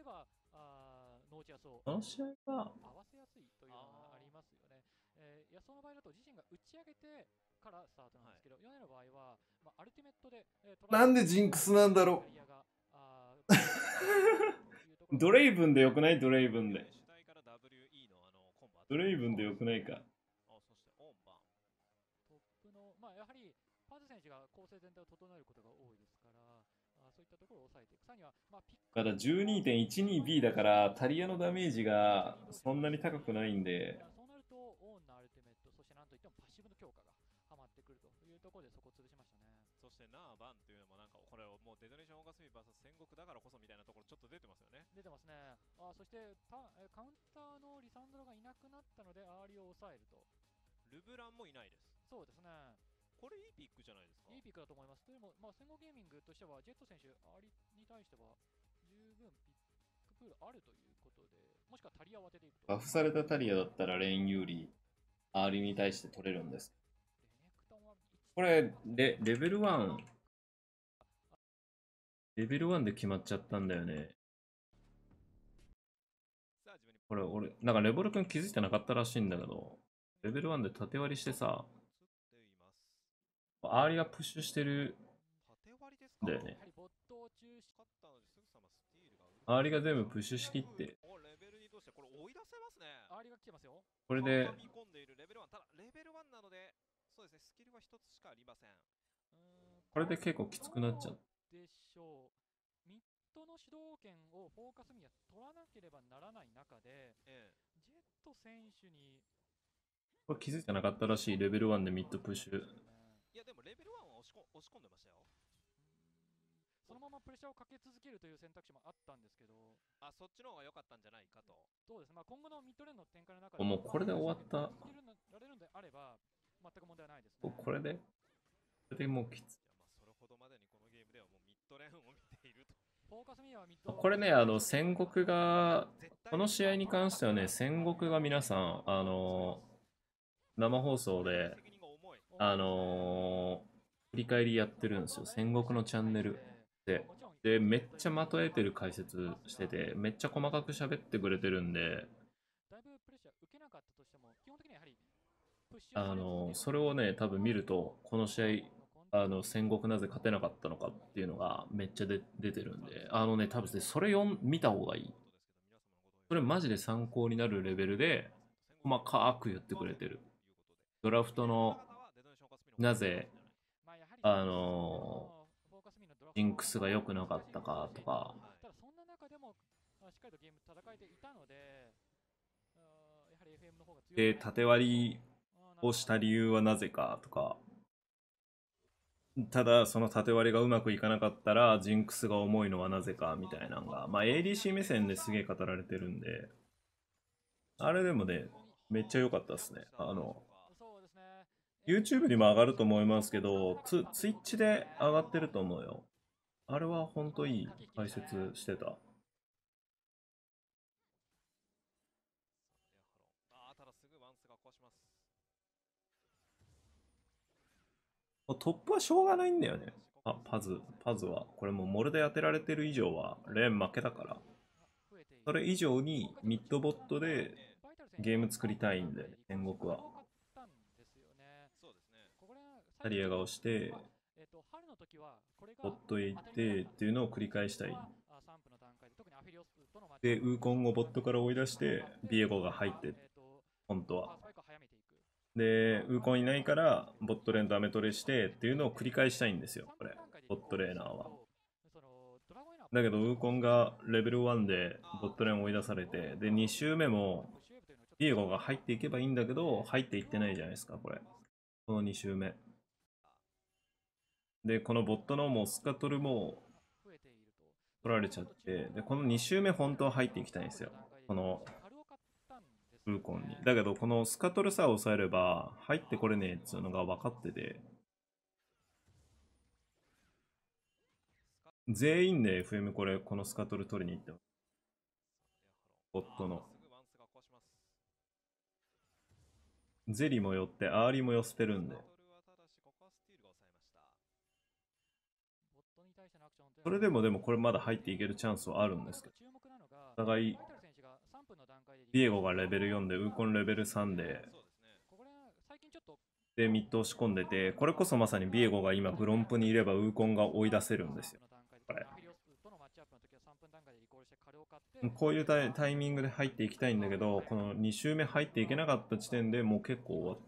ばノーチアスをこの試合は合わせやすいというのがありますよね。野草の場合だと自身が打ち上げてからスタートなんですけど、ヨネの場合は、アルティメットで、 なんでジンクスなんだろう。ドレイブンでよくない？ドレイブンで。ドレイブンでよくないか。 トップの、やはりパズ選手が構成全体を整えることが多いですから、そういったところを抑えていく。さらには、ピックただ 12.12B だからタリアのダメージがそんなに高くないんで、 そうなるとオーンのアルティメット、そしてなんといってもパッシブの強化がはまってくるというところでそこを潰しましたね。 そしてナーバンっていうのもなんかこれをもうデトネーションオーガスミ VS 戦国だからこそみたいなところちょっと出てますよね。 出てますね。そしてカウンターのリサンドロがいなくなったのでアーリーを抑えると。 ルブランもいないです。 そうですね。 これいいピックじゃないですか。 いいピックだと思います。というのも、戦後ゲーミングとしてはジェット選手アーリーに対しては十分ピックプールあるということで、もしくはタリアを当てていくと。 バフされたタリアだったらレイン有利、アーリーに対して取れるんです。これレベル1、レベル1で決まっちゃったんだよね。これ俺、なんかレボル君気づいてなかったらしいんだけど、レベル1で縦割りしてさ、アーリーがプッシュしてるんだよね。アーリーが全部プッシュしきって、これで、これで結構きつくなっちゃう。 でしょう。ミッドの主導権をフォーカスミア取らなければならない中で、ジェット選手にこれ気づいてなかったらしい、レベル1でミッドプッシュ。 いやでもレベル1は押し込んでましたよ。 そのままプレッシャーをかけ続けるという選択肢もあったんですけど、 そっちの方が良かったんじゃないかと。 そうです。今後のミッドレーンの展開の中でもうこれで終わった。 られるのであれば全く問題はないですね。 これでもうきつい。 それほどまでにこのゲームではもうミッドレーンを見ていると。 これね、戦国が、この試合に関してはね、戦国が皆さん、生放送で、振り返りやってるんですよ。戦国のチャンネルで。で、めっちゃまとえてる解説してて、めっちゃ細かく喋ってくれてるんで、それをね、多分見ると、この試合、戦国なぜ勝てなかったのかっていうのがめっちゃ出てるんで、多分ね、それ見た方がいい。それマジで参考になるレベルで、細かく言ってくれてる。ドラフトの、なぜ、ジンクスが良くなかったかとか、で、縦割りをした理由はなぜかとか、ただその縦割りがうまくいかなかったらジンクスが重いのはなぜかみたいなのが、ADC 目線ですげえ語られてるんで、あれでもね、めっちゃ良かったですね。YouTube にも上がると思いますけど、Twitch で上がってると思うよ。あれはほんといい解説してた。トップはしょうがないんだよね。パズは。これもうモルで当てられてる以上は、レーン負けだから。それ以上にミッドボットでゲーム作りたいんで、戦国は。タリアが押して、ボットへ行ってっていうのを繰り返したい。で、ウーコンをボットから追い出して、ビエゴが入って、本当は。で、ウーコンいないから、ボットレーンダメトレしてっていうのを繰り返したいんですよ、これ。ボットレーナーは。だけど、ウーコンがレベル1でボットレーン追い出されて、で、2周目も、ビエゴが入っていけばいいんだけど、入っていってないじゃないですか、これ。この2周目。で、このボットのもうスカトルも取られちゃって、で、この2周目本当は入っていきたいんですよ。このウーコンに。だけど、このスカトルさえ抑えれば入ってこれねえっていうのが分かってて、全員で FM このスカトル取りに行ってます。ボットの。ゼリも寄って、アーリーも寄せてるんで。それでもこれまだ入っていけるチャンスはあるんですけど。 お互い、ビエゴがレベル4で、ウーコンレベル3で、で、ミッド押し込んでて、これこそまさにビエゴが今グロンプにいればウーコンが追い出せるんですよ。これ。こういうタイミングで入っていきたいんだけど、この2周目入っていけなかった時点でもう結構終わった。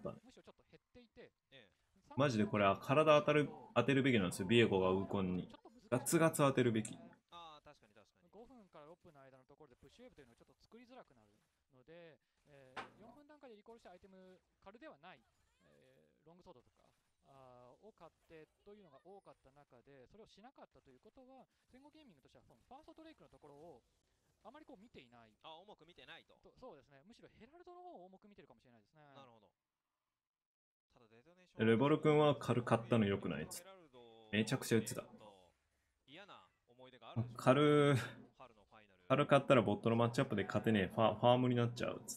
マジでこれは体当てるべきなんですよ。ビエゴがウーコンに。ガツガツ当てるべき。 5分から6分の間のところでプッシュウェーブというのはちょっと作りづらくなるので、4分段階でリコールしたアイテム、軽ではない、ロングソードとかを買ってというのが多かった中で、それをしなかったということは、戦後ゲーミングとしてはファーストドレイクのところをあまりこう見ていない。 重く見てないと。 そうですね。むしろヘラルドの方を重く見てるかもしれないですね。 なるほど。 レボル君は軽かったの良くないっつ。めちゃくちゃ打つだ。軽かったらボットのマッチアップで勝てねえファームになっちゃうっつ。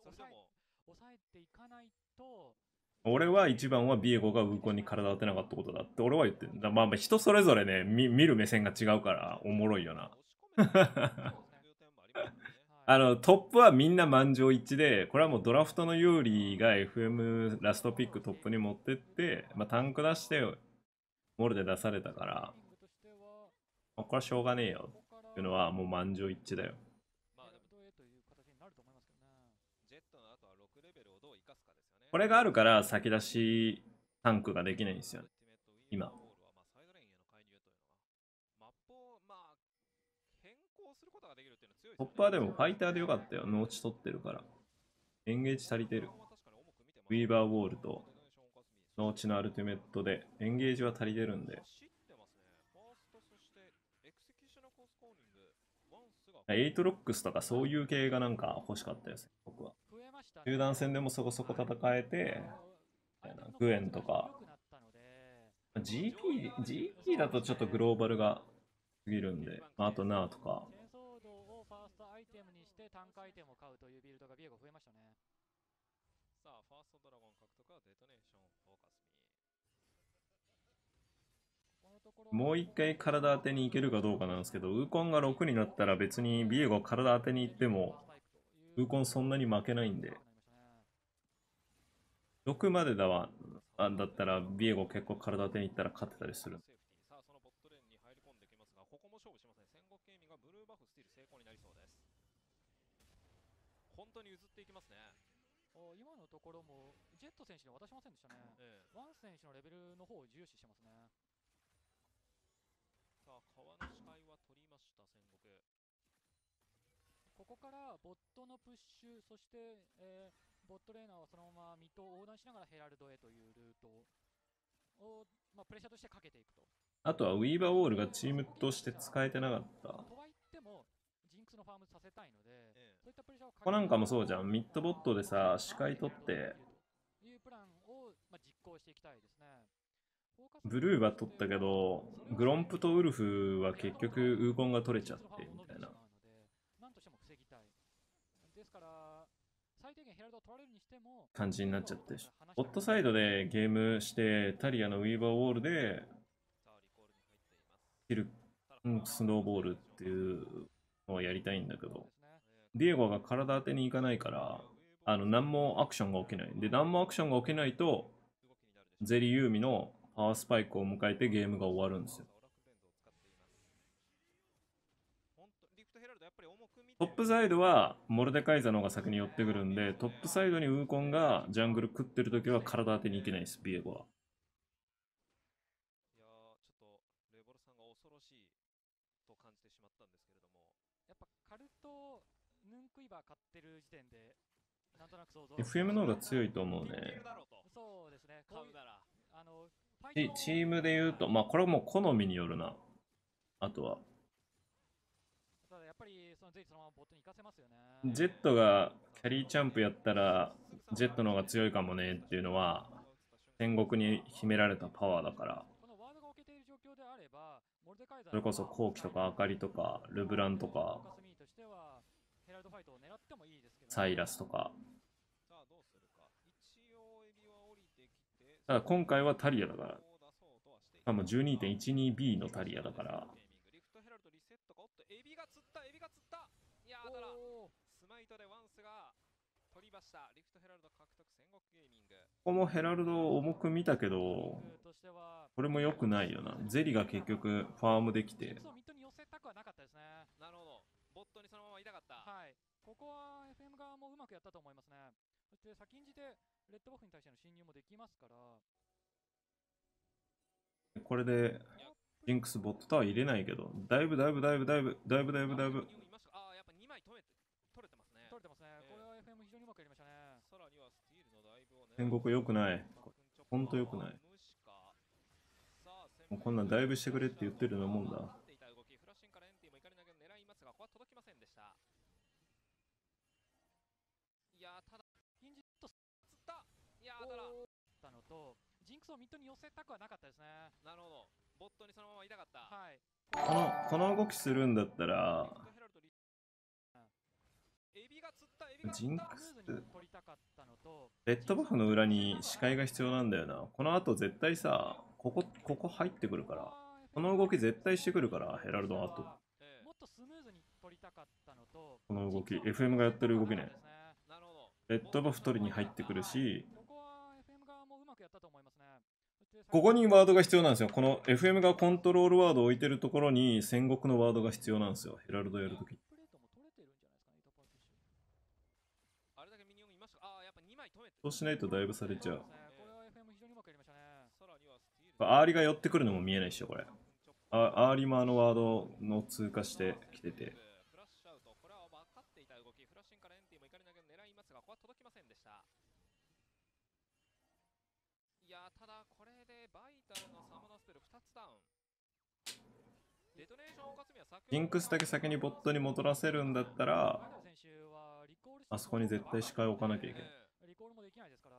俺は一番はビエゴがウーコンに体当てなかったことだって俺は言ってるんだ。まあ人それぞれね、見る目線が違うからおもろいよな。トップはみんな満場一致で、これはもうドラフトの有利が FM ラストピックトップに持ってって、まあ、タンク出して、モルで出されたから、これはしょうがねえよっていうのはもう満場一致だよ。これがあるから先出しタンクができないんですよね、今。トップはでもファイターでよかったよ。農地取ってるから。エンゲージ足りてる。ウィーバーウォールと農地のアルティメットでエンゲージは足りてるんで。エイトロックスとかそういう系がなんか欲しかったです、僕は。集団戦でもそこそこ戦えて、グエンとか。GP だとちょっとグローバルが過ぎるんで、あとナーとか。 単回アイテムを買うというビルドがビエゴ増えましたね。 さあ、ファーストドラゴン獲得はデトネーションフォーカスミ。もう一回体当てに行けるかどうかなんですけど、ウーコンが6になったら別にビエゴ体当てに行っても、ウーコンそんなに負けないんで。6までだったらビエゴ結構体当てに行ったら勝ってたりする。 さあ、そのボットレーンに入り込んできますが、ここも勝負しますね。戦国ゲーミングがブルーバフスティール成功になりそうです。本当に譲っていきますね。 今のところもジェット選手に渡しませんでしたね。ワン選手のレベルの方を重視してますね。 さあ、川の視界は取りました、戦国。 ここからボットのプッシュ、そして、ボットレーナーはそのままミッドを横断しながらヘラルドへというルートを、プレッシャーとしてかけていくと。 あとはウィーバーウォールがチームとして使えてなかった。 とはいってもジンクスのファームさせたいので、そういったプレッシャーをかけここなんかもそうじゃん。ミッドボットでさ、視界取っていうプランを、実行していきたいですね。 ブルーは取ったけど、グロンプとウルフは結局ウーコンが取れちゃってみたいな感じになっちゃってし、ボットサイドでゲームしてタリアのウィーバーウォールでキルスノーボールっていうのをやりたいんだけど、ディエゴが体当てに行かないから何もアクションが起きない。で、何もアクションが起きないとゼリーユーミのパワースパイクを迎えてゲームが終わるんですよ。トップサイドはモルデカイザーの方が先に寄ってくるんで、トップサイドにウーコンがジャングル食ってるときは体当てに行けないです、ビエゴは。 いやー、ちょっとレボルさんが恐ろしいと感じてしまったんですけれども、 やっぱカルトヌンクイバー買ってる時点でなんとなく想像 FM の方が強いと思うね。 そうですね。 買うならチームで言うと、これはもう好みによるな。あとはやっぱりそのゼイそのままボットに行かせますよね。 ジェットがキャリーチャンプやったらジェットの方が強いかもねっていうのは戦国に秘められたパワーだから。それこそコウキとかアカリとかルブランとかサイラスとか。ただ今回はタリアだから。多分 12.12B のタリアだから。 ーただおースマイトでワンスが取りました。リフトヘラルド獲得戦国ゲーミング。 ここもヘラルド重く見たけど、 としてはこれも良くないよな。ゼリが結局ファームできて。 ジンクスをミッドに寄せたくはなかったですね。 なるほど。ボットにそのままいたかった。 はい。ここは FM 側もうまくやったと思いますね。そして先んじてレッドバフに対しての侵入もできますから。 これでジンクスボットとは入れないけど、だいぶ。 あー、やっぱ2枚取れてますね。 取れてますね。これは FM 非常にうまくやりましたね。 さらにはスティールのダイブをね。 戦国良くない。ほんと良くない。もうこんなんだいぶしてくれって言ってるようなもんだ。 いやただヒンジと釣った。いやただたのと、ジンクスをミッドに寄せたくはなかったですね。 なるほど。ボットにそのままいたかった。 はい。 この動きするんだったら、 エビが釣った。エビがジンクス、 取りたかったのと、 レッドバフの裏に視界が必要なんだよな。この後絶対さ、ここ入ってくるから。この動き絶対してくるから、ヘラルドの後。 もっとスムーズに取りたかったのと、 この動き、FM がやってる動きね。 なるほど。 レッドバフ取りに入ってくるし、 ここは FM 側もうまくやったと思いますね。 ここにワードが必要なんですよ。この FM がコントロールワードを置いてるところに戦国のワードが必要なんですよ。ヘラルドやるとき。 プレートも取れてるんじゃないですかね、イトパーティッシュ。 あれだけミニオンいましたか。ああ、やっぱ2枚止めて。 そうしないとだいぶされちゃう。 これは FM 非常にうまくやりましたね。 さらにはスティール。 アーリが寄ってくるのも見えないっしょ、これ。アーリマーのワードの通過してきてて。 フラッシュアウト。これは分かっていた動き。フラッシュインからエンティも怒り投げを狙いますが、ここは届きませんでした。いやただこれでバイタルのサムナスペル2つダウン。デトネーションを犯すにはジンクスだけ先にボットに戻らせるんだったら、あそこに絶対視界を置かなきゃいけない。 リコールもできないですから、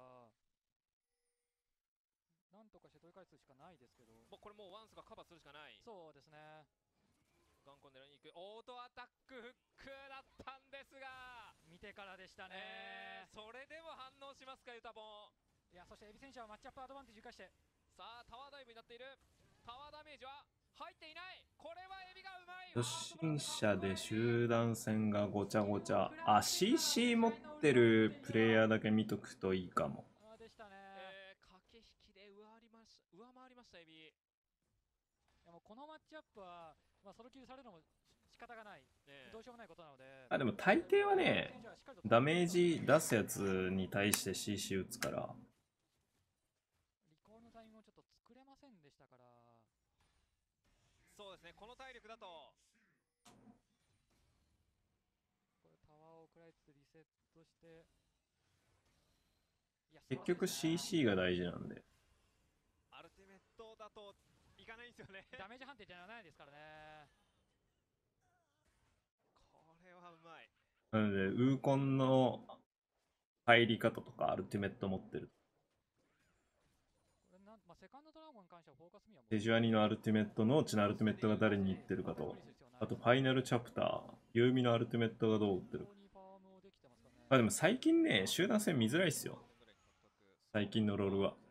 なんとかして取り返すしかないですけど。 もうこれもうワンスがカバーするしかない。 そうですね。 ガンコン狙いに行く。オートアタックフックだったんですが、 見てからでしたね。 それでも反応しますか、ユタボン。 いや、そしてエビ選手はマッチアップアドバンテージ生かして、 さあタワーダイブになっている。タワーダメージは入っていない。これはエビがうまい。 初心者で集団戦がごちゃごちゃ。あ、CC 持ってるプレイヤーだけ見とくといいかも。 でしたね。 駆け引きで上回りましたエビ。いやもうこのマッチアップは、ソロキルされるのも仕方がない、どうしようもないことなので。 あ、でも大抵はね、ダメージ出すやつに対して CC 打つから。 リコールのタイミングをちょっと作れませんでしたから。 そうですね、この体力だと。 これタワーを食らいつつリセットして。 結局 CC が大事なんで。 アルティメットだといかないんですよね。 ダメージ判定じゃないですからね。 これはうまい。 なので、ウーコンの入り方とかアルティメット持ってる。 セカンドドラゴンに関してはフォーカスミはデジュアニのアルティメットのうちのアルティメットが誰に行ってるかと、あとファイナルチャプター、ユーミのアルティメットがどう打ってるか。でも最近ね、集団戦見づらいっすよ。最近のロールは。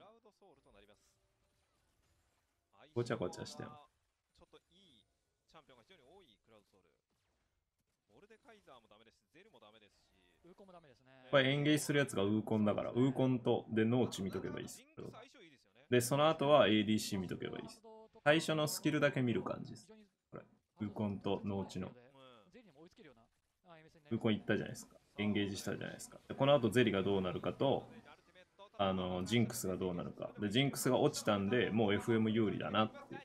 ごちゃごちゃしても。 ちょっといいチャンピオンが非常に多いクラウドソウル。モルデカイザーもダメですし、ゼルもダメですし、 ウーコンもダメですね。 これエンゲージするやつがウーコンだから、ウーコンとで農地見とけばいいっす。で、その後は ADC 見とけばいいです。最初のスキルだけ見る感じです。これ、ウーコンと農地の。ウーコン行ったじゃないですか。エンゲージしたじゃないですか。でこの後ゼリがどうなるかと、ジンクスがどうなるか。で、ジンクスが落ちたんで、もう FM 有利だなっていう。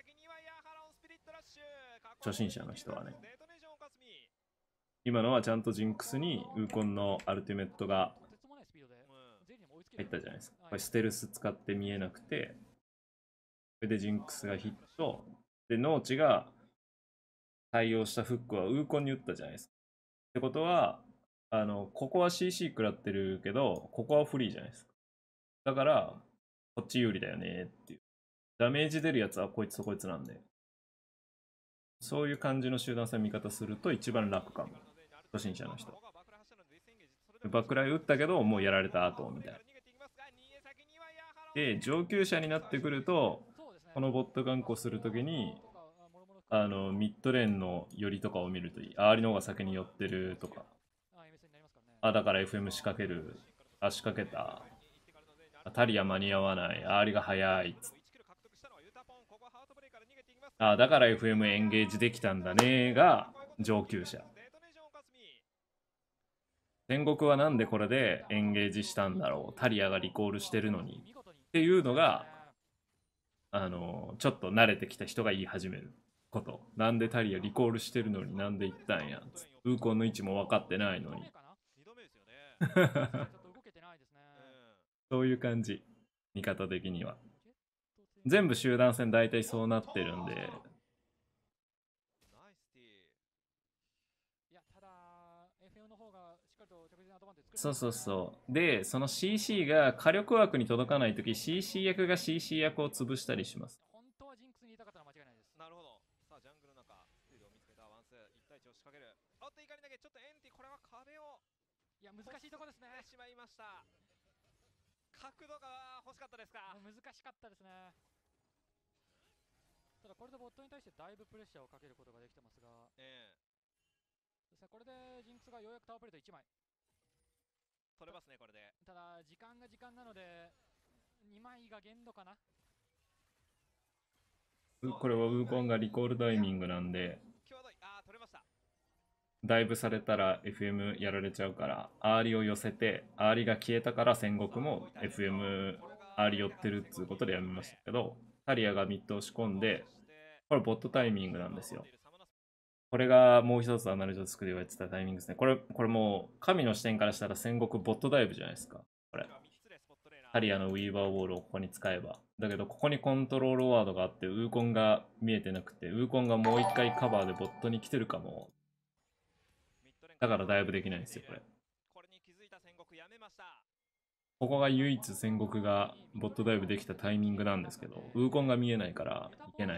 初心者の人はね。今のはちゃんとジンクスにウーコンのアルティメットが入ったじゃないですか。これステルス使って見えなくて、それでジンクスがヒット。で、農地が対応したフックはウーコンに打ったじゃないですか。ってことは、ここは CC 食らってるけど、ここはフリーじゃないですか。だから、こっち有利だよねっていう。ダメージ出るやつはこいつとこいつなんで。そういう感じの集団戦見方すると一番楽かも。初心者の人。バックライ打ったけど、もうやられた後みたいな。で、上級者になってくると、このボット頑固するときに、 ミッドレーンの寄りとかを見るといい。アーリの方が先に寄ってるとか。だから FM 仕掛ける。仕掛けた。タリア間に合わない。アーリが早い。だから FM エンゲージできたんだねが上級者。戦国はなんでこれでエンゲージしたんだろう。タリアがリコールしてるのに。っていうのが、ちょっと慣れてきた人が言い始めること。なんでタリアリコールしてるのになんで言ったんや。ウーコンの位置も分かってないのに。そういう感じ。見方的には。全部集団戦大体そうなってるんで。そうそうそう。で、その CC が火力枠に届かないとき、CC 役が CC 役を潰したりします。 本当はジンクスにいたかったら間違いないです。なるほど。さあ、ジャングルの中、フィールドを見つけたワンス、1対1を仕掛ける。おっと、怒り投げ、ちょっとエンティ、これは壁を。いや、難しいとこですね。しまいました。角度が欲しかったですか。難しかったですね。ただ、これでボットに対してだいぶプレッシャーをかけることができてますが。これでジンクスがようやくタワープレート1枚。取れますね、これで。ただ時間が時間なので2枚が限度かな。 これはウーコンがリコールタイミングなんで、ダイブされたら FM やられちゃうから、アーリを寄せて、アーリが消えたから戦国も FM アーリ寄ってるっつうことでやめましたけど、タリアがミッド押し込んで、これボットタイミングなんですよ。これがもう一つアナルジョスクで言われてたタイミングですね。これもう神の視点からしたら戦国ボットダイブじゃないですか。これ。タリアのウィーバーウォールをここに使えば。だけどここにコントロールワードがあってウーコンが見えてなくて、ウーコンがもう一回カバーでボットに来てるかも。だからダイブできないんですよ、これ。ここが唯一戦国がボットダイブできたタイミングなんですけど、ウーコンが見えないからいけない。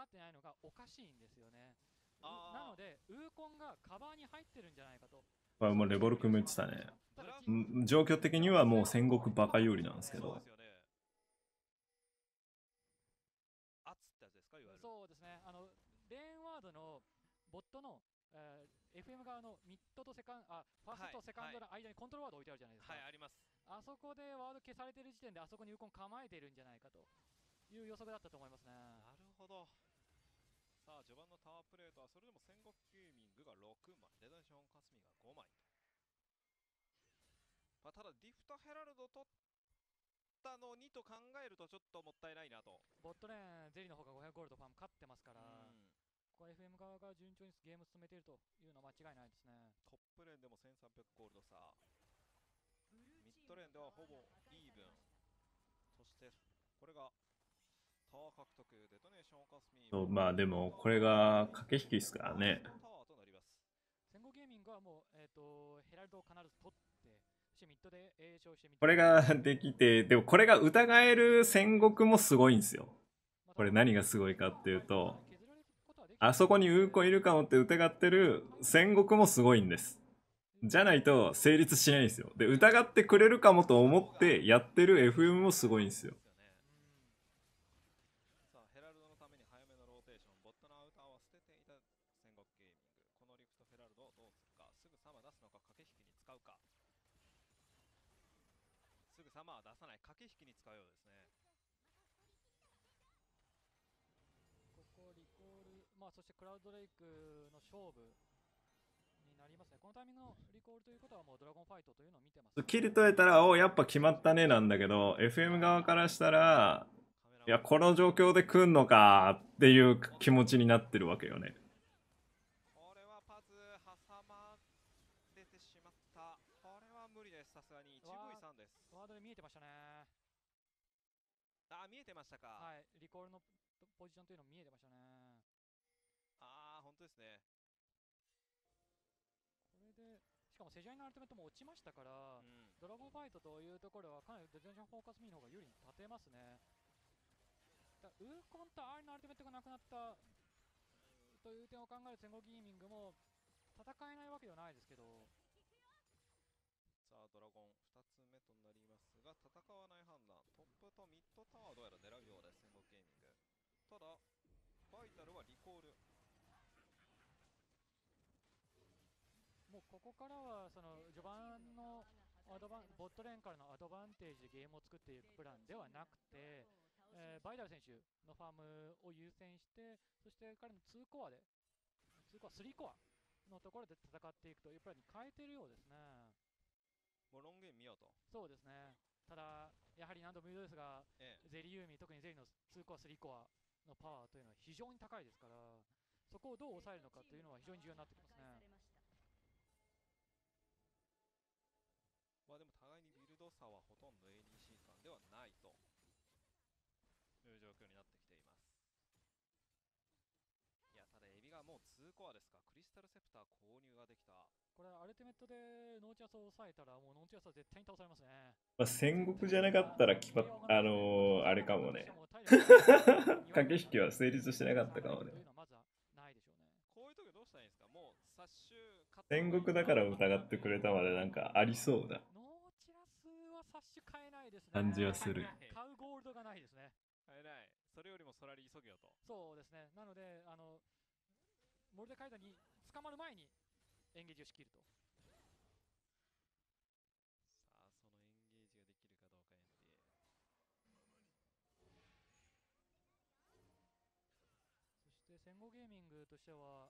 なので、ウーコンがカバーに入ってるんじゃないかと。 これもうレボル君も言ってたね。状況的にはもう戦国バカ有利なんですけど。 そうですね。レーンワードのボットの、FM 側のミッドとファーストとセカンドの間にコントロールワード置いてあるじゃないですか。はい、あります。あそこでワード消されてる時点であそこにウーコン構えてるんじゃないかという予測だったと思いますね。なるほど。さあ、序盤のタワープレートはそれでも戦国ゲーミングが6枚、デザイションカスミが5枚と。ただ、ディフとヘラルド取ったのにと考えるとちょっともったいないなと。ボットレーン、ゼリーの方が500ゴールドファーム勝ってますから、ここは FM 側が順調にゲーム進めているというのは間違いないですね。トップレーンでも1300ゴールド差。ミッドレーンではほぼイーブン。そして、これがタワー獲得、デトネーションカスミ。 まあでも、これが駆け引きですからね。 戦後ゲーミングはもう、ヘラルドを必ず取って、ミッドで栄唱してみて。 これができて、でもこれが疑える戦国もすごいんですよ。これ何がすごいかっていうと、あそこにウーコンいるかもって疑ってる戦国もすごいんです。じゃないと成立しないんですよ。で、疑ってくれるかもと思ってやってる FM もすごいんですよ。 さあ、ヘラルドのために早めのローテーション、ボットのアウターは捨てていた戦国ゲーミング。このリフトヘラルドをどうするか、すぐサマー出すのか、駆け引きに使うか。すぐサマーは出さない、駆け引きに使うようですね。ここリコール、そしてクラウドレイクの勝負になりますね。このタイミングのリコールということはもうドラゴンファイトというのを見てます、ね。 キル取れたら、お、やっぱ決まったねなんだけど、FM 側からしたら、いや、この状況で来んのかっていう気持ちになってるわけよね。 これはパズ挟まれてしまった。これは無理です。さすがに 1V3 です。ワードで見えてましたね。見えてましたか。はい、リコールのポジションというの見えてましたね。本当ですね。これで、しかもセジャイのアルティメットも落ちましたから、ドラゴンファイトというところはかなりデザインフォーカスミーの方が有利に立てますね。ウーコンとアーリのアルティメットがなくなったという点を考える戦後ゲーミングも戦えないわけではないですけど、さあドラゴン2つ目となりますが、戦わない判断、トップとミッドタワーをどうやら狙うようです。戦後ゲーミング。ただフバイタルはリコール。もうここからはその序盤のボットレーンからのアドバンテージでゲームを作っていくプランではなくて、バイタル選手のファームを優先して、そして彼の2コアで、2コア、3コアのところで戦っていくというプランに変えているようですね。もうロングゲーム見ようと。そうですね。ただ、やはり何度も言うですが、ゼリユーミ、特にゼリの2コア、3コアのパワーというのは非常に高いですから、そこをどう抑えるのかというのは非常に重要になってきますね。まあでも互いにビルド差はほとんど ADC 間ではないという状況になってきています。いや、ただエビがもう2コアですか。クリスタルセプター購入ができた。これアルティメットでノーチャスを抑えたらもうノーチャスは絶対に倒されますね。 まあ、戦国じゃなかったらあれかもね。駆け引きは成立してなかったかもね。戦国だから疑ってくれたまでなんかありそうな感じはする。 買うゴールドがないですね。買えない。それよりもソラリ急げよと。そうですね。なので、モルデカイダに捕まる前にエンゲージを仕切ると。さあ、そのエンゲージができるかどうか、そして戦後ゲーミングとしては、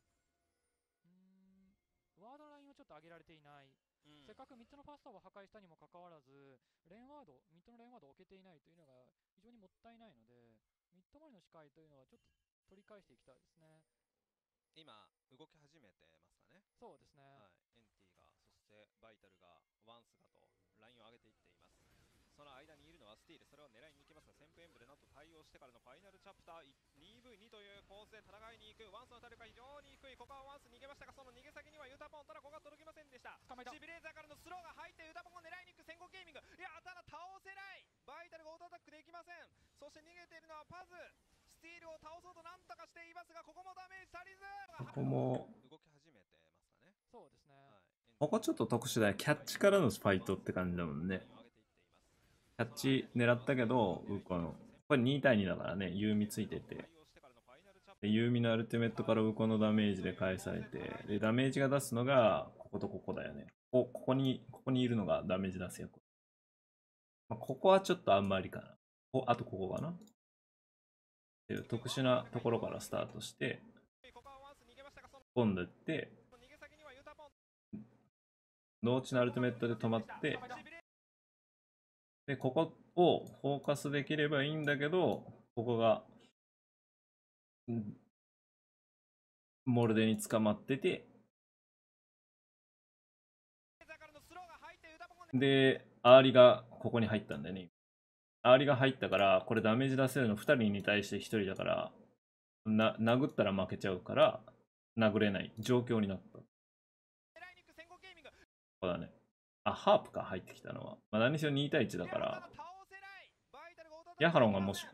ワードラインをちょっと上げられていない。せっかく3つのファーストを破壊したにもかかわらず、ミッドのレーンワードを置けていないというのが非常にもったいないので、ミッド周りの視界というのはちょっと取り返していきたいですね。今、動き始めてますかね。そうですね。はい、エンティが、そしてバイタルが、ワンスがとラインを上げていっています。その間にいるのはスティール、それを狙いに行きますが、旋風エンブでなんと対応してからのファイナルチャプター 2v2 という構図で戦いに行く。ワンスの体力が非常に低い。ここはワンス逃げましたが、その逃げ先にはユタポン、ただここが届きませんでした。シビレーザーからのスローが入ってユタポンを狙いに行く戦国ゲーミング。いや、ただ倒せない。バイタルがオートアタックできません。そして逃げているのはパズ。スティールを倒そうとなんとかしていますが、ここもダメージ足りず。 ここも動き始めてますかね。そうですね。 ここちょっと特殊だよ。キャッチからのファイトって感じだもんね。キャッチ狙ったけど、これ2対2だからね、ユーミついてて。でユーミのアルティメットからウコのダメージで返されて、で、ダメージが出すのが、こことここだよね。ここにいるのがダメージ出すよ。まあ、ここはちょっとあんまりかな。あとここかな。っていう特殊なところからスタートして、今度って、ノーチのアルティメットで止まって、で、ここをフォーカスできればいいんだけど、ここが、モルデに捕まってて、で、アーリがここに入ったんだよね。アーリが入ったから、これダメージ出せるの2人に対して1人だから、殴ったら負けちゃうから、殴れない状況になった。そうだね。あ、ハープか、入ってきたのは。まあ、何にしろ2対1だから、ヤハロンがもし、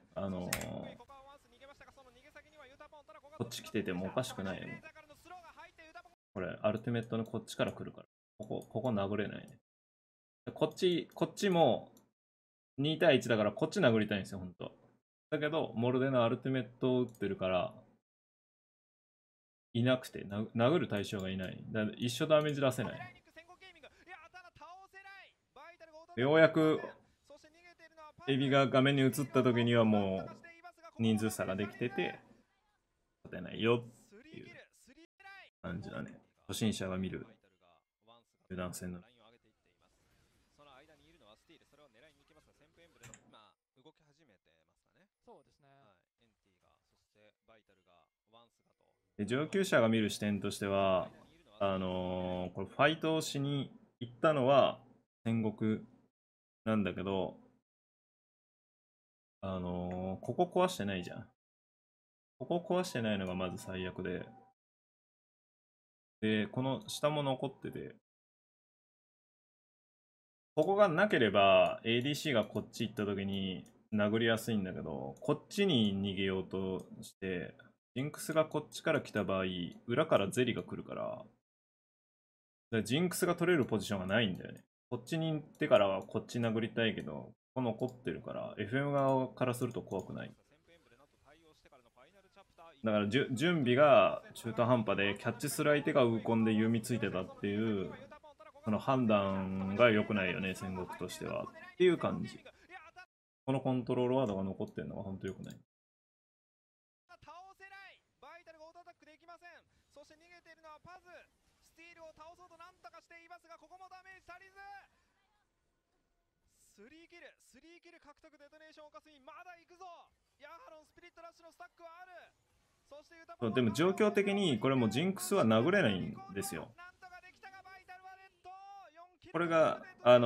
こっち来ててもおかしくないよね。これ、アルティメットのこっちから来るから。ここ殴れないね。こっちも2対1だからこっち殴りたいんですよ、ほんと。だけど、モルデのアルティメットを打ってるから、いなくて、殴る対象がいない。だ一緒ダメージ出せない。ようやく、エビが画面に映った時にはもう、人数差ができてて、勝てないよっていう感じだね。初心者が見る油断戦の。で上級者が見る視点としては、これファイトをしに行ったのは戦国なんだけど、ここ壊してないじゃん。ここ壊してないのがまず最悪で、で、この下も残ってて、ここがなければ ADC がこっち行った時に殴りやすいんだけど、こっちに逃げようとして、ジンクスがこっちから来た場合、裏からゼリが来るから、ジンクスが取れるポジションがないんだよね。こっちに行ってからはこっち殴りたいけど、ここ残ってるから、FM 側からすると怖くない。 だから準備が中途半端で、キャッチする相手がウーコンで弓ついてたっていう、その判断が良くないよね、戦国としては。っていう感じ。このコントロールワードが残ってるのが本当良くない。 倒せない。バイタルがオートアタックできません。そして逃げているのはパズ。スティールを倒そうとなんとかしていますが、ここもダメージ足りず。3キル獲得、デトネーションをかすみ、まだ行くぞ。ヤハロンスピリットラッシュのスタックはある。そしてユタポン、 でも状況的にこれもジンクスは殴れないんですよ。これが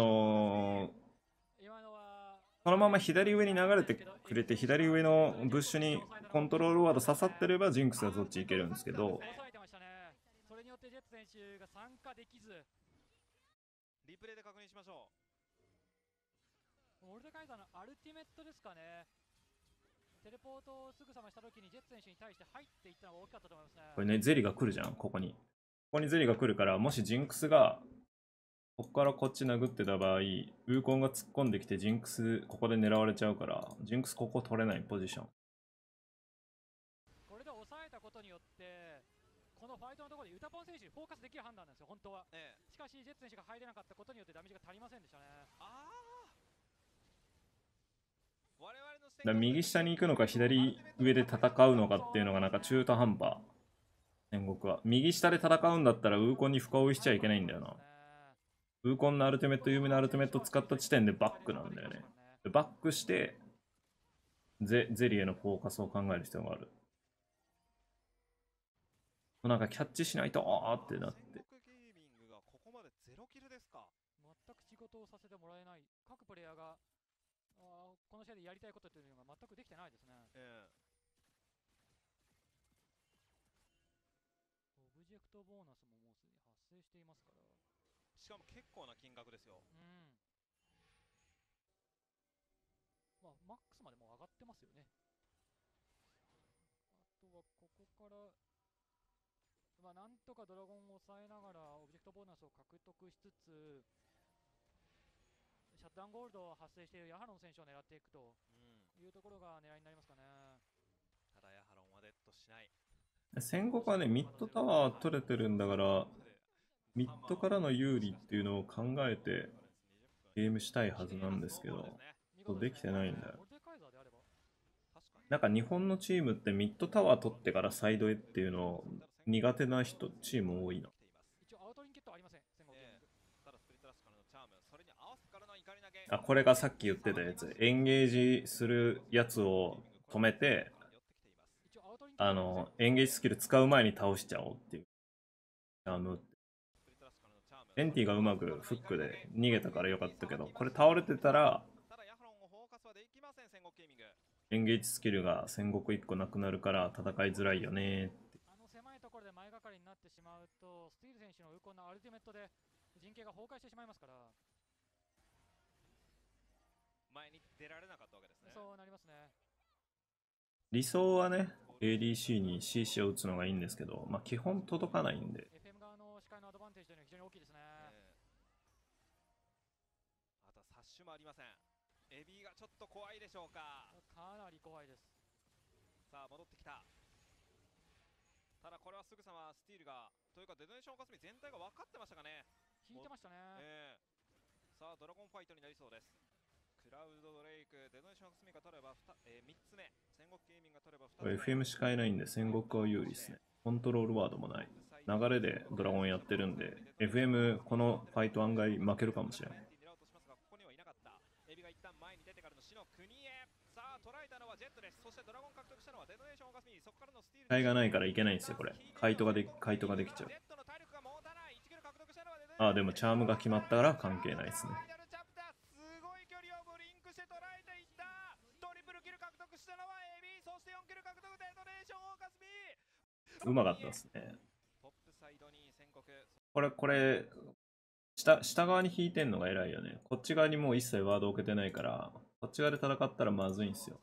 このまま左上に流れてくれて、左上のブッシュにコントロールワード刺さってればジンクスはそっち行けるんですけど、 それによってジェッツ選手が参加できず、 リプレイで確認しましょう。モルデカイザーのアルティメットですかね。テレポートをすぐさましたときにジェッツ選手に対して入っていったのが大きかったと思いますね。 これね、ゼリが来るじゃん、ここに。ここにゼリが来るから、もしジンクスがここからこっち殴ってた場合、ウーコンが突っ込んできてジンクスここで狙われちゃうから、ジンクスここ取れないポジション。 これで抑えたことによって、このファイトのところでユタポン選手にフォーカスできる判断なんですよ、本当は。しかし、ジェッツ選手が入れなかったことによってダメージが足りませんでしたね。 だ右下に行くのか左上で戦うのかっていうのがなんか中途半端。戦国は右下で戦うんだったらウーコンに深追いしちゃいけないんだよな。ウーコンのアルティメット、ユーミのアルティメット使った時点でバックなんだよね。バックしてゼリへのフォーカスを考える必要がある。なんかキャッチしないとあーってなって。 戦国ゲーミングがここまで0キルですか。 全く仕事をさせてもらえない。各プレイヤーがこの試合でやりたいことというのが全くできてないですね。オブジェクトボーナスももうすでに発生していますから。 しかも結構な金額ですよ。 まあ、マックスまでもう上がってますよね。あとはここから、まあ、なんとかドラゴンを抑えながらオブジェクトボーナスを獲得しつつ、シャットダウンゴールドを発生しているヤハロン選手を狙っていくというところが狙いになりますかね。 ただヤハロンはデッドしない。 戦国はね、ミッドタワー取れてるんだから、ミッドからの有利っていうのを考えてゲームしたいはずなんですけど、そうできてないんだよ。なんか日本のチームってミッドタワー取ってからサイドへっていうの苦手な人、チーム多いな。 一応アウトリンケットありません。 あ、これがさっき言ってたやつ。エンゲージするやつを止めて、エンゲージスキル使う前に倒しちゃおうっていう。エンティがうまくフックで逃げたからよかったけど、これ倒れてたら、エンゲージスキルが戦国1個なくなるから戦いづらいよねって。 狭いところで前がかりになってしまうと、スティール選手のウーコンのアルティメットで陣形が崩壊してしまいますから。 前に出られなかったわけですね。 そうなりますね。 理想はね、ADC に CC を打つのがいいんですけど、まあ基本届かないんで。 FM 側の視界のアドバンテージというのは非常に大きいですね。 あとサッシュもありません。エビがちょっと怖いでしょうか。 かなり怖いです。 さあ戻ってきた。ただこれはすぐさまスティールがというかデトネーションおかすみ全体が分かってましたかね。 引いてましたね。 さあドラゴンファイトになりそうです。クラウドドレイク、デトネーションおかすみが取れば3つ目、戦国ゲーミングが取れば2つ目。 FM しかいないんで戦国は有利ですね。コントロールワードもない。流れでドラゴンやってるんで、FM このファイト案外負けるかもしれない。機体がないからいけないんですよ、これ。カイトができちゃう。あ、でもチャームが決まったから関係ないですね。うまかったですね。これ下側に引いてんのが偉いよね。こっち側にもう一切ワード置けてないから、こっち側で戦ったらまずいんですよ。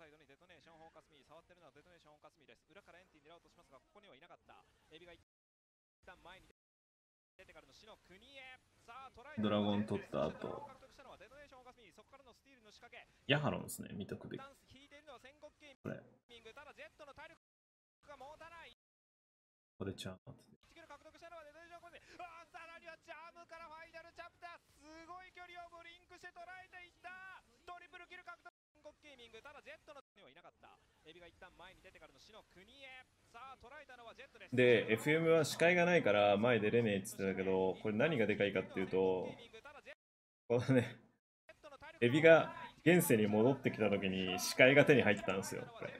ドラゴン取った後、ヤハロンですね、見とくべき。これ。 が持たない。 これちゃう。 1キロ獲得したのはデトネーションコンビ。さらにはジャムからファイナルチャプター。すごい距離をブリンクして捉えていった。トリプルキル獲得。韓国ゲーミング、ただジェットのにはいなかった。エビが一旦前に出てからの死の国へ。さあ捉えたのはジェットです。 で、FM は視界がないから前出れねえって言ってたけど、これ何がでかいかっていうと、このね、エビが現世に戻ってきた時に視界が手に入ったんですよ。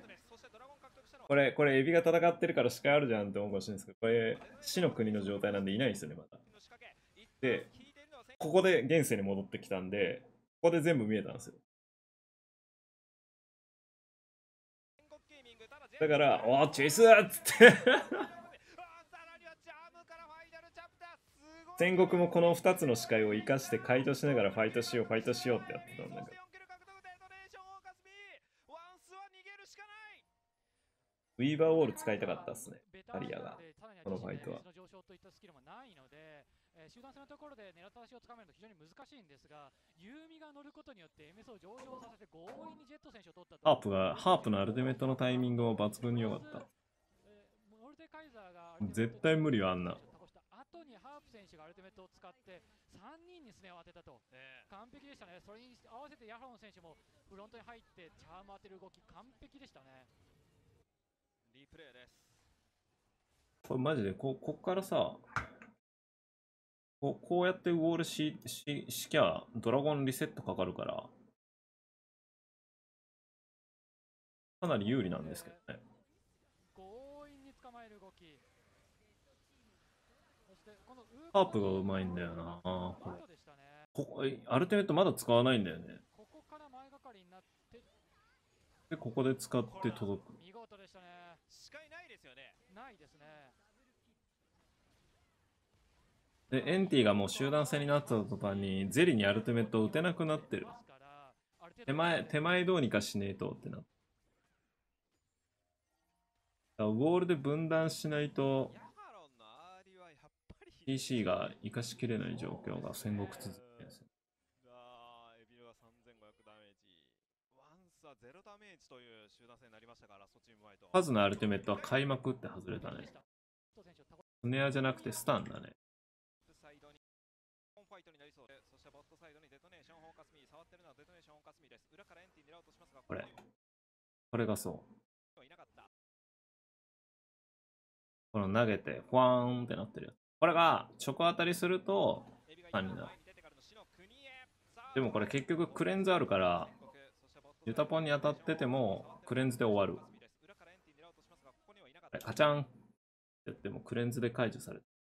これエビが戦ってるから視界あるじゃんって思うかもしれないですけど、これ死の国の状態なんでいないんですよね、まだ。で、ここで現世に戻ってきたんで、ここで全部見えたんですよ。だから、おー、チェイスーっつって戦国もこの2つの視界を生かして解除しながらファイトしようってやってたんだけど。ウィーバーウォール使いたかったっすね、タリアが。このファイトは。 集団戦のところで狙った足をつかめるの非常に難しいんですが、ユーミが乗ることによって MS を上昇させて強引にジェット選手を取ったと。 ハープのアルティメットのタイミングも抜群に良かった。絶対無理よ、あんな。 後にハープ選手がアルティメットを使って3人にスネを当てたと、完璧でしたね。それに合わせてヤハロン選手もフロントに入ってチャーム当てる動き完璧でしたね。 リプレイです。 これマジでこっからさ、こうやってウォールしきゃドラゴンリセットかかるからかなり有利なんですけどね。 強引に捕まえる動き。 ハープがうまいんだよな。これアルティメットまだ使わないんだよね。 ここから前がかりになってでここで使って届く。 見事でしたね。 視界ないですよね。 ないですね。 でエンティがもう集団戦になった途端にゼリにアルティメットを打てなくなってる。手前どうにかしねえとってなって。ウォールで分断しないと PC が生かしきれない状況が戦国続きです。 エビルは3500ダメージ。ワンスは0ダメージという集団戦になりましたから、ソチームワイト。 数のアルティメットは開幕って外れたね。スネアじゃなくてスタンだね。 ファイトになりそうで、そしてボットサイドにデトネーションフォーカスミー、触ってるのはデトネーションフォーカスミーです。裏からエンティ狙おうとしますが、 これがそう。 いなかった。 この投げてフワーンってなってるやつ。これが直当たりすると3になる。でもこれ結局クレンズあるからユタポンに当たっててもクレンズで終わる。カチャンってやってもクレンズで解除される。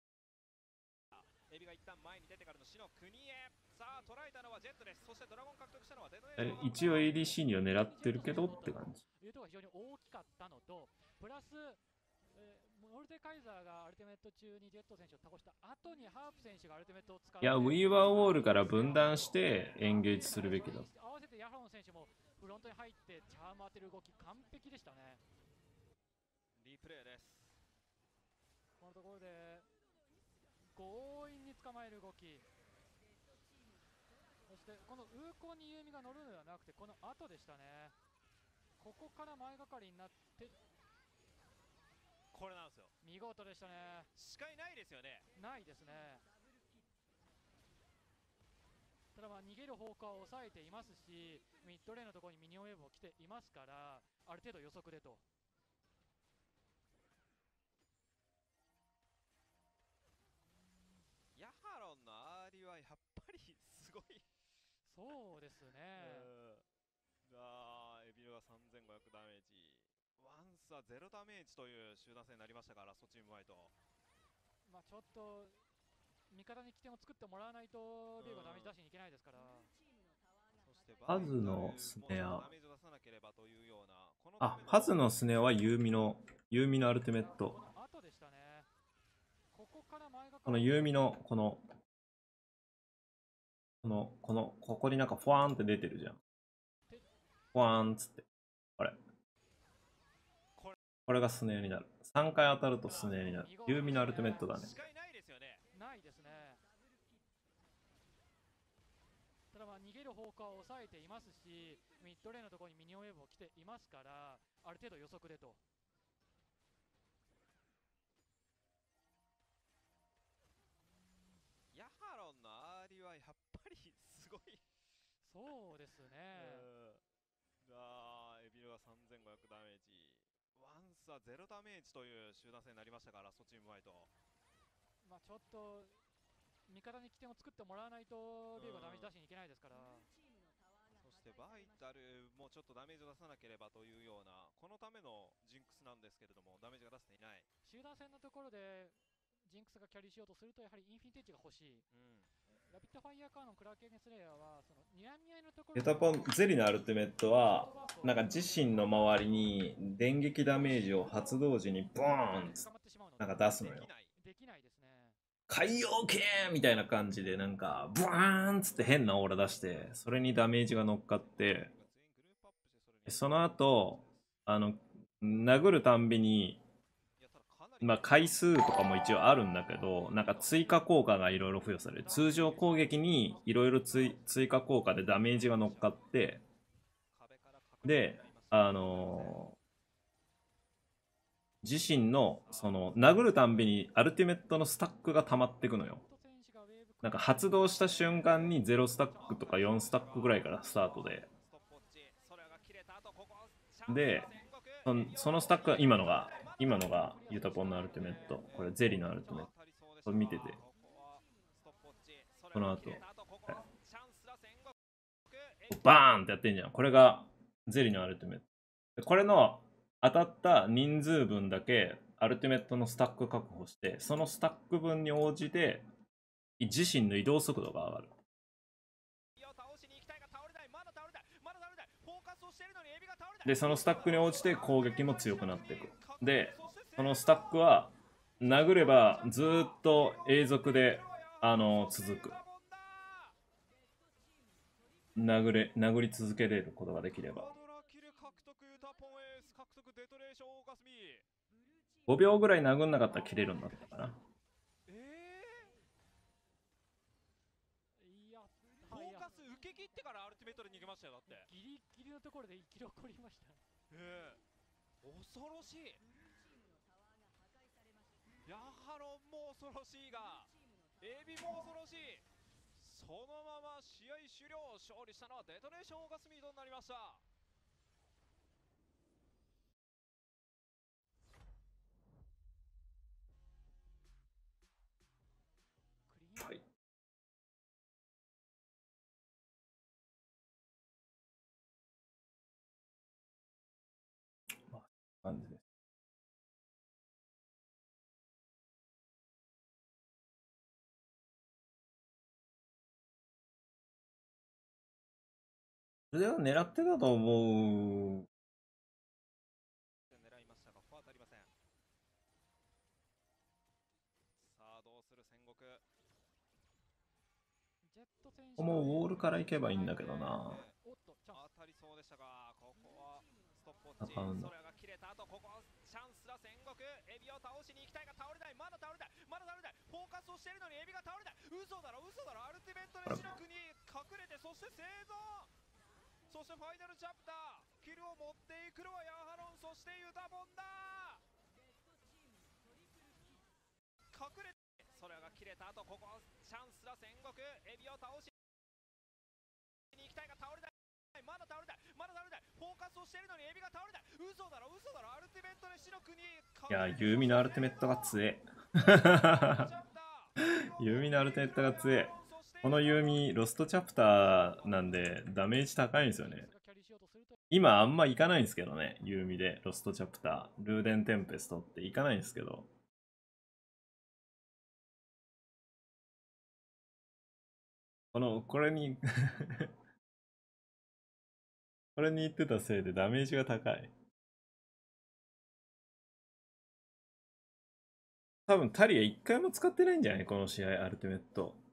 一応 ADC には狙ってるけどって感じ。 モルテカイザーがアルティメット中にジェット選手を倒した後にハープ選手がアルティメットを使って、 いや、ウィーバーウォールから分断してエンゲージするべきだ。 合わせてヤハロン選手もフロントに入ってチャーム当てる動き完璧でしたね。 リプレイです。 このところで強引に捕まえる動き。そしてこのウーコンにユーミが乗るのではなくてこの後でしたね。ここから前がかりになってこれなんですよ。 見事でしたね。 視界ないですよね。 ないですね。ただ逃げる方向は抑えていますし、ミッドレーンのところにミニオンウェーブも来ていますから、ある程度予測でと。 ヤハロンの RD はやっぱりすごい。 そうですね。 エビルは3500ダメージ。ワンスは0ダメージという集団戦になりましたから、ソチームワイト。 ちょっと味方に起点を作ってもらわないとビューがダメージ出しにいけないですから。 ハズのスネア。ハズのスネアはユーミのアルティメット。このユーミのここになんかフワーンって出てるじゃん。フワーンっつって。これがスネアになる。3回当たるとスネアになる。ユーミのアルティメットだね。 ないですね。ただ逃げる方向は抑えていますし、ミッドレーンのところにミニオンウェーブも来ていますから、ある程度予測でと。 やっぱりすごい。 そうですね。 エビルが3500ダメージ。ワンスは0ダメージという集団戦になりましたが、ラストチームファイト。 まあちょっと味方に起点を作ってもらわないとビーゴダメージ出しにいけないですから。 そしてバイタルもちょっとダメージを出さなければというような、このためのジンクスなんですけれども、ダメージが出せていない。 集団戦のところでジンクスがキャリーしようとするとやはりインフィニティッチが欲しい。ラビットファイヤーカーのクラーケンスレイヤーはその睨み合いのところユタポンゼリのアルティメットはなんか自身の周りに電撃ダメージを発動時にボーンなんか出すのよ。 できないですね。 海洋系みたいな感じでなんかブワーンつって変なオーラ出してそれにダメージが乗っかってその後殴るたんびにまあ回数とかも一応あるんだけどなんか追加効果がいろいろ付与される通常攻撃にいろいろ追加効果でダメージが乗っかってで自身のその殴るたんびにアルティメットのスタックが溜まっていくのよ。なんか発動した瞬間に0スタックとか4スタックぐらいからスタートでそのスタックは今のがユタポンのアルティメット、これゼリのアルティメット、これ見ててこの後、バーンってやってんじゃん。これがゼリのアルティメット。これの当たった人数分だけアルティメットのスタック確保して、そのスタック分に応じて自身の移動速度が上がる。でそのスタックに応じて攻撃も強くなっていく。でそのスタックは殴ればずっと永続で続く。殴り続けれることができれば5秒ぐらい殴んなかったら切れるんだったかな。 フォーカス受け切ってからアルティメットで逃げましたよ。だってギリギリのところで生き残りました。 恐ろしい。ヤハロンも恐ろしいがエビも恐ろしい。そのまま試合終了。勝利したのはデトネーションオーガスミードになりました。 はい。まあ、感じです。それは狙ってたと思う。 狙いましたがフォア当たりません。さあどうする戦国。 もうウォールから行けばいいんだけどな。 当たりそうでしたが、ここはストップウォッチ。それが切れた後、ここはチャンスだ戦国。エビを倒しに行きたいが倒れない。まだ倒れない。まだ倒れない。フォーカスをしているのにエビが倒れない。嘘だろ嘘だろ。アルティメットで白くに隠れて、そして生存。そしてファイナルチャプター。キルを持っていくのはヤハロン、そしてユタボンだ。隠れて、それが切れた後、ここはチャンスだ戦国。エビを倒しに行きたいが倒れない。まだ倒れない。まだ倒れない。フォーカスをしているのにエビが倒れない。嘘だろ嘘だろ。アルティメットで白くに。 いや、ユーミのアルティメットが強え。ユーミのアルティメットが強え。このユーミロストチャプターなんでダメージ高いんですよね。今あんま行かないんですけどね、ユーミでロストチャプター、ルーデンテンペストって行かないんですけど。これにこれに言ってたせいでダメージが高い。多分タリア一回も使ってないんじゃないこの試合、アルティメット。